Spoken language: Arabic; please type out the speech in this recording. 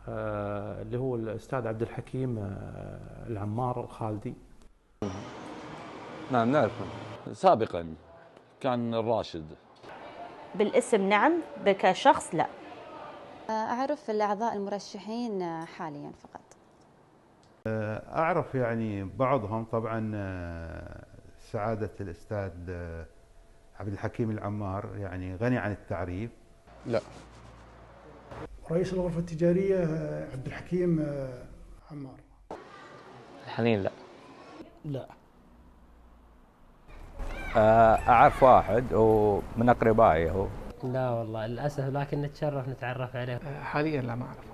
اللي هو الأستاذ عبد الحكيم العمار الخالدي. نعم نعرفه سابقا، كان الراشد. بالاسم نعم، كشخص لا. أعرف الأعضاء المرشحين حاليا فقط. أعرف يعني بعضهم طبعا. سعادة الأستاذ عبد الحكيم العمار يعني غني عن التعريف. لا. رئيس الغرفة التجارية عبد الحكيم عمار. حاليا لا. لا. أعرف واحد ومن أقربائي هو. لا والله للأسف، لكن نتشرف نتعرف عليه. حاليا لا ما أعرف.